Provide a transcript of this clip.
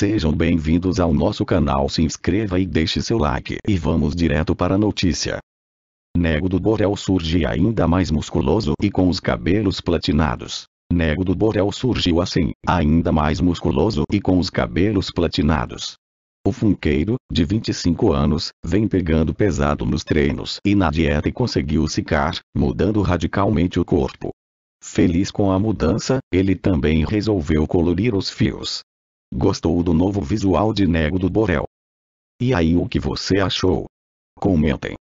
Sejam bem-vindos ao nosso canal, se inscreva e deixe seu like. E vamos direto para a notícia. Nego do Borel surge ainda mais musculoso e com os cabelos platinados. Nego do Borel surgiu assim, ainda mais musculoso e com os cabelos platinados. O funkeiro, de 25 anos, vem pegando pesado nos treinos e na dieta e conseguiu ficar, mudando radicalmente o corpo. Feliz com a mudança, ele também resolveu colorir os fios. Gostou do novo visual de Nego do Borel? E aí, o que você achou? Comentem.